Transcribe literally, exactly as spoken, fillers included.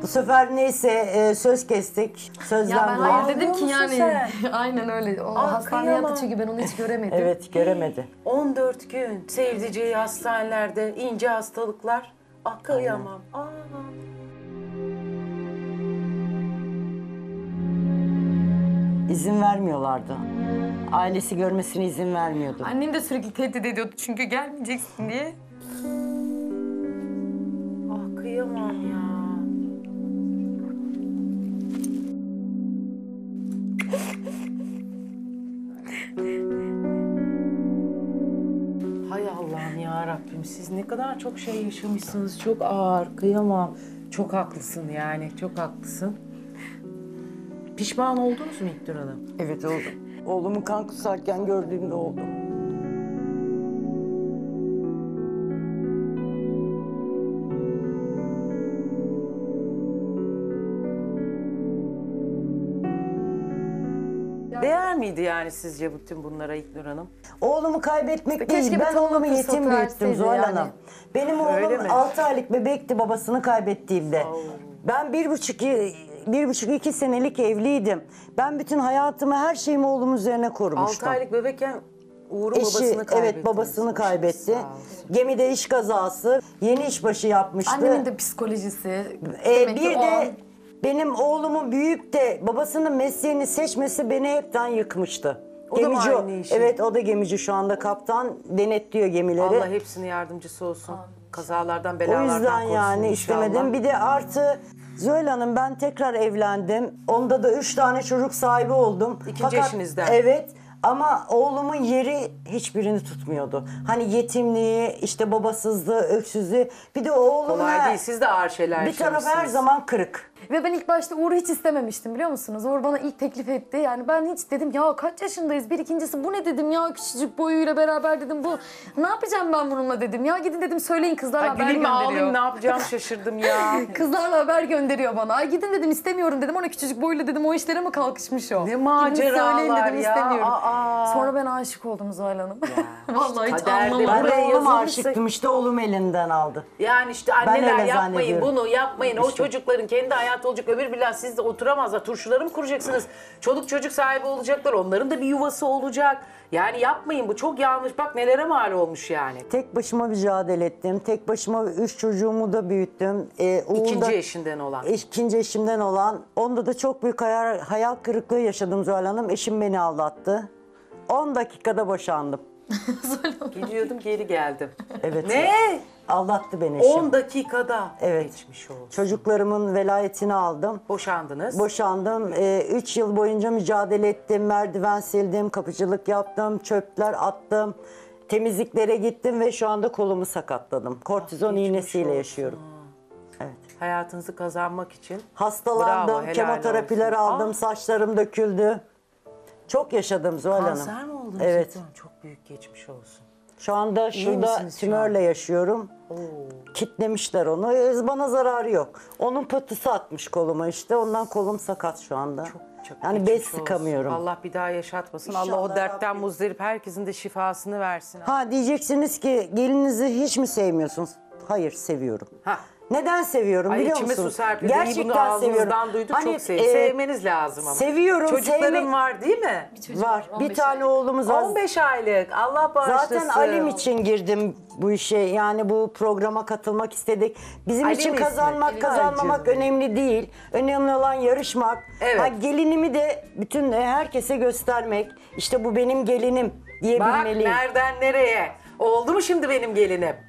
Bu sefer neyse e, söz kestik. Sözden Ya ben duran- hayır dedim ki musun yani sen? aynen öyle. O Ah, hastaneye kıyamam. yattı çünkü ben onu hiç göremedim. Evet, göremedi. on dört gün sevdiceği hastanelerde, ince hastalıklar. Ah kıyamam. Aa. İzin vermiyorlardı. Ailesi görmesine izin vermiyordu. Annem de sürekli tehdit ediyordu çünkü gelmeyeceksin diye. Ah kıyamam ya. Hay Allah'ım ya Rabbim, siz ne kadar çok şey yaşamışsınız. Çok ağır, kıyamam. Çok haklısın yani, çok haklısın. Pişman oldunuz mu İknur Hanım? Evet, oldu. Oğlumu kan kusarken gördüğümde oldu. Değer miydi yani sizce bütün bunlara İknur Hanım? Oğlumu kaybetmek Keşke değil, bir ben tanıma oğlumu fırsatı yetim büyüttüm verseydi Zuhal yani. Hanım. Benim Öyle oğlum mi? altı aylık bebekti babasını kaybettiğimde. Ben bir buçuk, bir buçuk iki senelik evliydim. Ben bütün hayatımı, her şeyimi oğlum üzerine korumuştum. altı aylık bebekken Uğur'un Eşi, babasını kaybetti. evet babasını kaybetti. Sağ olsun. Gemide iş kazası, yeni işbaşı yapmıştı. Annemin de psikolojisi. Ee, demek ki bir o de an- benim oğlumun büyüyüp de babasının mesleğini seçmesi beni hepten yıkmıştı. O da mı Gemici o. aynı işi? Evet, o da gemici şu anda, kaptan, denetliyor gemileri. Allah hepsinin yardımcısı olsun. Kazalardan, O belalardan yüzden korusun yani inşallah. istemedim. Bir de artı Zühal Hanım, ben tekrar evlendim. Onda da üç tane çocuk sahibi oldum. İkinci eşinizden. Evet. Ama oğlumun yeri hiçbirini tutmuyordu. Hani yetimliği, işte babasızlığı, öksüzlüğü. Bir de oğlumun Kolay her- değil. Siz de ağır şeyler bir tarafı her yaşamışsınız. zaman kırık. Ve ben ilk başta Uğur'u hiç istememiştim biliyor musunuz? Uğur bana ilk teklif etti. Yani ben hiç dedim ya kaç yaşındayız? Bir ikincisi bu ne dedim ya küçücük boyuyla beraber dedim bu. Ne yapacağım ben bununla dedim. Ya gidin dedim söyleyin kızlarla Ay, haber güleyim mi ağlayayım, ne gönderiyor. yapacağımı şaşırdım ya. Kızlarla haber gönderiyor bana. Ay gidin dedim istemiyorum dedim. Ona küçücük boyuyla dedim o işlere mi kalkışmış o? Ne Gidin maceralar söyleyin dedim ya. istemiyorum. Aa. Sonra ben aşık oldum Zuhal Hanım. Vallahi hiç kaderde anlamadım. Ben de Buraya oğlum yazılmışsa- aşıktım, işte oğlum elinden aldı. Yani işte Ben anneler öyle yapmayın zannediyorum. bunu, yapmayın. O çocukların kendi hayatı olacak, öbür billah siz de oturamazlar. Turşuları mı kuracaksınız? Çoluk çocuk sahibi olacaklar, onların da bir yuvası olacak. Yani yapmayın, bu çok yanlış. Bak nelere mal olmuş yani. Tek başıma mücadele ettim. Tek başıma üç çocuğumu da büyüttüm. Ee, Uğur İkinci da- eşinden olan. İkinci eşimden olan. Onda da çok büyük hayal, hayal kırıklığı yaşadım Zuhal Hanım. Eşim beni aldattı. on dakikada boşandım. Gidiyordum geri geldim. Evet. Ne? Aldattı beni eşim. on dakikada. Evet. Geçmiş olsun. Çocuklarımın velayetini aldım. Boşandınız. Boşandım. Ee, üç yıl boyunca mücadele ettim. Merdiven sildim, kapıcılık yaptım, çöpler attım. Temizliklere gittim ve şu anda kolumu sakatladım. Kortizon geçmiş iğnesiyle olsun. yaşıyorum. Evet. Hayatınızı kazanmak için. Hastalandım, Bravo, helal kemoterapiler olsun. aldım, Ah. saçlarım döküldü. Çok yaşadım Zuhal Hanım. Kanser mi oldunuz? Evet. cidden? Çok büyük geçmiş olsun. Şu anda şurada misiniz şu tümörle an? yaşıyorum. Oo. Kitlemişler onu. Ee, Bana zararı yok. Onun pıhtısı atmış koluma işte. Ondan kolum sakat şu anda. Çok yani geçmiş bez olsun. sıkamıyorum. Allah bir daha yaşatmasın. İnşallah Allah o dertten Rabbim. muzdarip herkesin de şifasını versin. Ha, diyeceksiniz ki gelinizi hiç mi sevmiyorsunuz? Hayır, seviyorum. Ha. Neden seviyorum Ay biliyor içime musunuz? su serpildi. İyi bunu Gerçekten seviyorum. ağzınızdan duyduk. Hani, çok sev e, Sevmeniz lazım ama. seviyorum, Çocukların sevmek- var değil mi? Var. on Bir beş tane oğlumuz var. on beş aylık. Allah bağışlasın. Zaten Alim için girdim bu işe. Yani bu programa katılmak istedik. Bizim Alim için ismi. kazanmak, Ay kazanmamak canım. önemli değil. Önemli olan yarışmak. Evet. Ha, gelinimi de bütün herkese göstermek. İşte bu benim gelinim Bak diyebilmeliyim. nereden nereye. Oldu mu şimdi benim gelinim?